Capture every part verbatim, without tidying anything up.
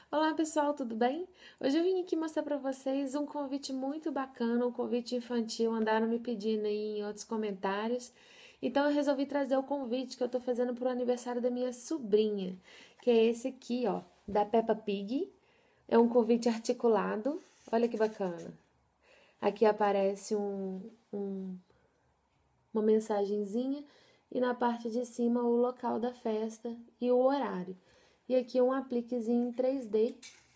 Olá pessoal, tudo bem? Hoje eu vim aqui mostrar para vocês um convite muito bacana, um convite infantil, andaram me pedindo aí em outros comentários. Então eu resolvi trazer o convite que eu tô fazendo pro aniversário da minha sobrinha, que é esse aqui, ó, da Peppa Pig. É um convite articulado, olha que bacana. Aqui aparece um, um, uma mensagenzinha e na parte de cima o local da festa e o horário. E aqui um apliquezinho em três D.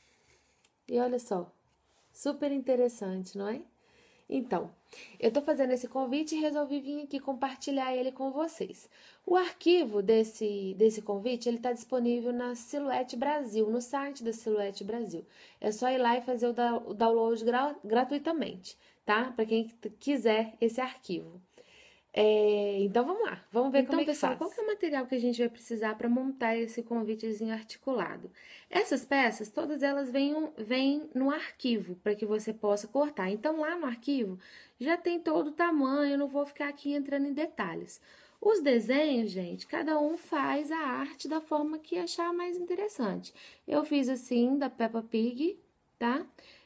E olha só, super interessante, não é? Então, eu tô fazendo esse convite e resolvi vir aqui compartilhar ele com vocês. O arquivo desse, desse convite, ele tá disponível na Silhouette Brasil, no site da Silhouette Brasil. É só ir lá e fazer o, da, o download gra, gratuitamente, tá? Para quem quiser esse arquivo. É, então vamos lá, vamos ver então, como é que pessoal, faz. Qual que é o material que a gente vai precisar para montar esse convitezinho articulado? Essas peças, todas elas vêm, vêm no arquivo para que você possa cortar. Então lá no arquivo já tem todo o tamanho, eu não vou ficar aqui entrando em detalhes. Os desenhos, gente, cada um faz a arte da forma que achar mais interessante. Eu fiz assim, da Peppa Pig, tá?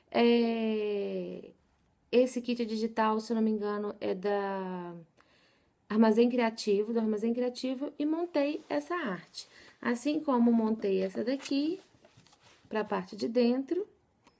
É... Esse kit digital, se eu não me engano, é da Armazém Criativo, do Armazém Criativo, e montei essa arte. Assim como montei essa daqui, para a parte de dentro,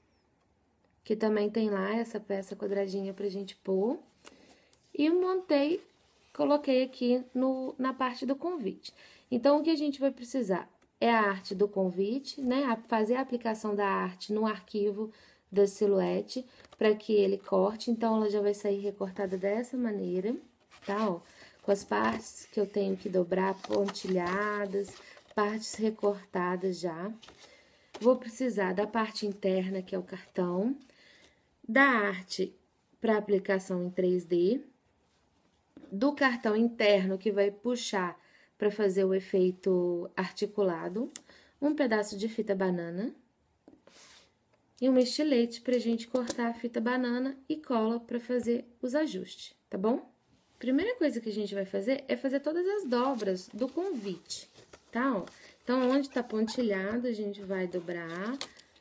que também tem lá essa peça quadradinha pra gente pôr. E montei, coloquei aqui no, na parte do convite. Então, o que a gente vai precisar é a arte do convite, né? Fazer a aplicação da arte no arquivo da Silhouette, para que ele corte. Então, ela já vai sair recortada dessa maneira, tá? Ó, com as partes que eu tenho que dobrar, pontilhadas, partes recortadas já. Vou precisar da parte interna, que é o cartão, da arte para aplicação em três D, do cartão interno que vai puxar para fazer o efeito articulado, um pedaço de fita banana e um estilete para a gente cortar a fita banana e cola para fazer os ajustes, tá bom? Primeira coisa que a gente vai fazer é fazer todas as dobras do convite, tá? Ó, então, onde tá pontilhado, a gente vai dobrar,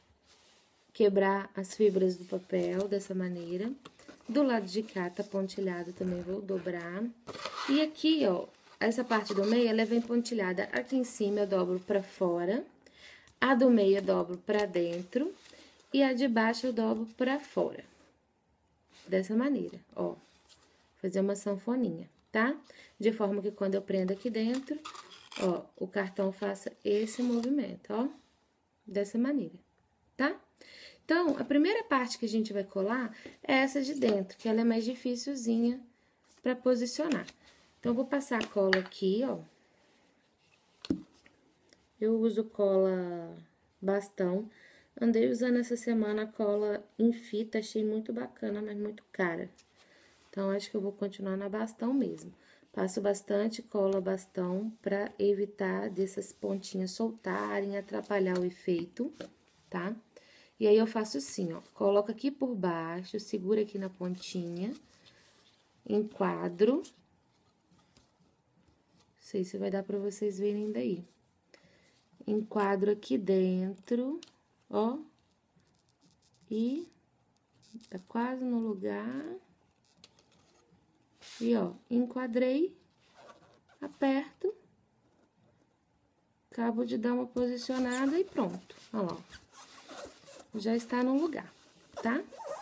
quebrar as fibras do papel dessa maneira. Do lado de cá tá pontilhado, também vou dobrar. E aqui, ó, essa parte do meio, ela vem pontilhada. Aqui em cima eu dobro pra fora, a do meio eu dobro pra dentro e a de baixo eu dobro pra fora. Dessa maneira, ó. Fazer uma sanfoninha, tá? De forma que quando eu prendo aqui dentro, ó, o cartão faça esse movimento, ó. Dessa maneira, tá? Então, a primeira parte que a gente vai colar é essa de dentro, que ela é mais dificilzinha pra posicionar. Então, eu vou passar a cola aqui, ó. Eu uso cola bastão. Andei usando essa semana a cola em fita, achei muito bacana, mas muito cara. Então, acho que eu vou continuar na bastão mesmo. Passo bastante cola bastão pra evitar dessas pontinhas soltarem, atrapalhar o efeito, tá? E aí, eu faço assim, ó, coloco aqui por baixo, seguro aqui na pontinha, enquadro. Não sei se vai dar pra vocês verem daí. Enquadro aqui dentro, ó. E tá quase no lugar. E, ó, enquadrei, aperto, acabo de dar uma posicionada e pronto. Ó lá, já está no lugar, tá?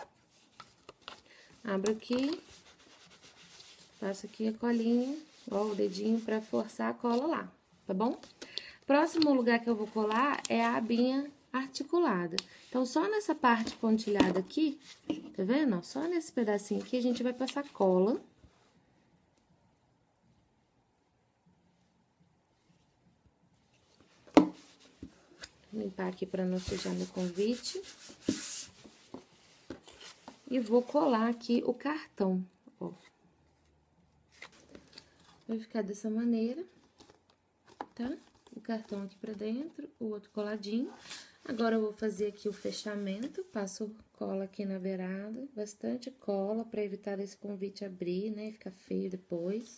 Abro aqui, passo aqui a colinha, ó, o dedinho pra forçar a cola lá, tá bom? Próximo lugar que eu vou colar é a abinha articulada. Então, só nessa parte pontilhada aqui, tá vendo? Só nesse pedacinho aqui a gente vai passar cola. Limpar aqui para não sujar meu convite. E vou colar aqui o cartão, ó. Vai ficar dessa maneira, tá? O cartão aqui pra dentro, o outro coladinho. Agora, eu vou fazer aqui o fechamento, passo cola aqui na beirada, bastante cola pra evitar esse convite abrir, né, ficar feio depois.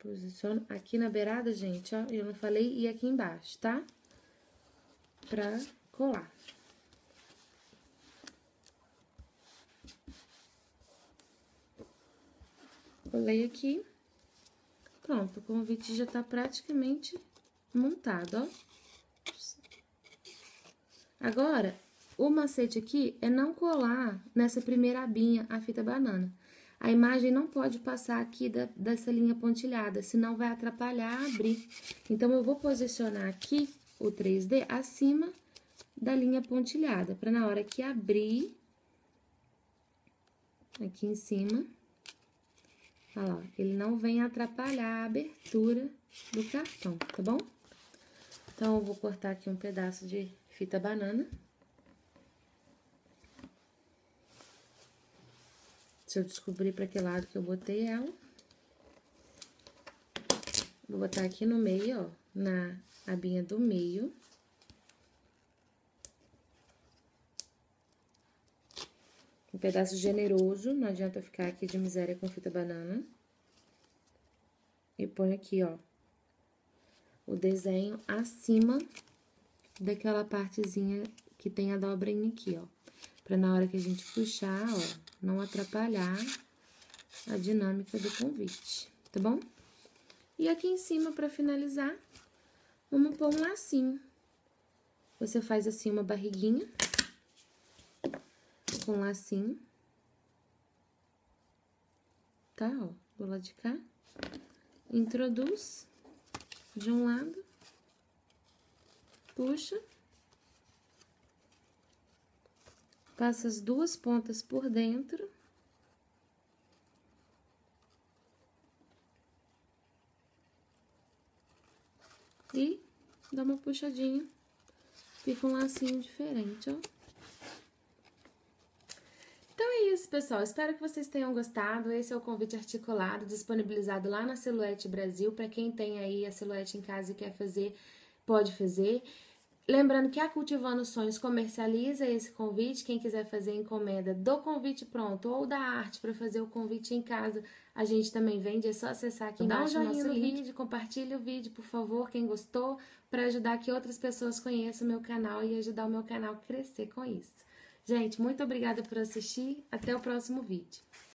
Posiciono aqui na beirada, gente, ó, eu não falei, e aqui embaixo, tá? Pra colar. Colei aqui. Pronto, o convite já tá praticamente montado, ó. Agora, o macete aqui é não colar nessa primeira abinha a fita banana. A imagem não pode passar aqui da, dessa linha pontilhada, senão vai atrapalhar a abrir. Então, eu vou posicionar aqui o três D acima da linha pontilhada, para na hora que abrir, aqui em cima, olha lá, ele não vem atrapalhar a abertura do cartão, tá bom? Então, eu vou cortar aqui um pedaço de fita banana. Se eu descobrir para que lado que eu botei ela. Vou botar aqui no meio, ó, na abinha do meio. Um pedaço generoso, não adianta eu ficar aqui de miséria com fita banana. E ponho aqui, ó, o desenho acima daquela partezinha que tem a dobrinha aqui, ó. Pra na hora que a gente puxar, ó, não atrapalhar a dinâmica do convite, tá bom? E aqui em cima, pra finalizar, vamos pôr um lacinho. Você faz assim uma barriguinha com lacinho, tá? Ó, do lado de cá. Introduz de um lado, puxa, passa as duas pontas por dentro e dá uma puxadinha, fica um lacinho diferente, ó. Então é isso, pessoal. Espero que vocês tenham gostado. Esse é o convite articulado, disponibilizado lá na Silhouette Brasil. Para quem tem aí a silhuete em casa e quer fazer, pode fazer. Lembrando que a Cultivando Sonhos comercializa esse convite. Quem quiser fazer encomenda do convite pronto ou da arte para fazer o convite em casa, a gente também vende. É só acessar aqui embaixo o nosso link. Compartilhe o vídeo, por favor, quem gostou, para ajudar que outras pessoas conheçam o meu canal e ajudar o meu canal a crescer com isso. Gente, muito obrigada por assistir. Até o próximo vídeo.